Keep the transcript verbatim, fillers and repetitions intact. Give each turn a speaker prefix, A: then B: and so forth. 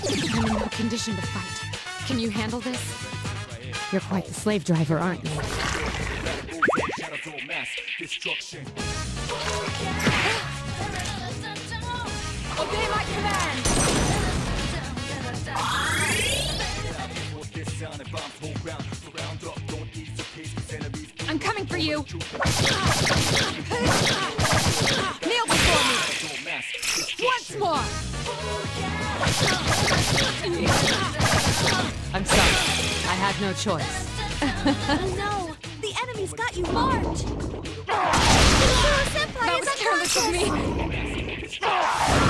A: I'm in no condition to fight. Can you handle this? You're quite the slave driver, aren't you? Obey my command! I'm coming for you! Kneel before me! Once more! I'm sorry. I had no choice.
B: Oh no! The enemy's got you marked! Mitsuru-senpai
A: That
B: is
A: was careless of me!